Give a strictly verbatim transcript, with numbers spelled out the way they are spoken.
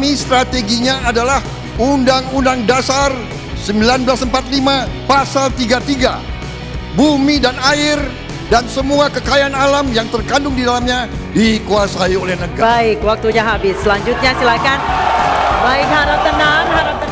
Kami strateginya adalah Undang-Undang Dasar seribu sembilan ratus empat puluh lima Pasal tiga puluh tiga. Bumi dan air dan semua kekayaan alam yang terkandung di dalamnya dikuasai oleh negara. Baik, waktunya habis. Selanjutnya silakan. Baik, harap tenang, harap tenang.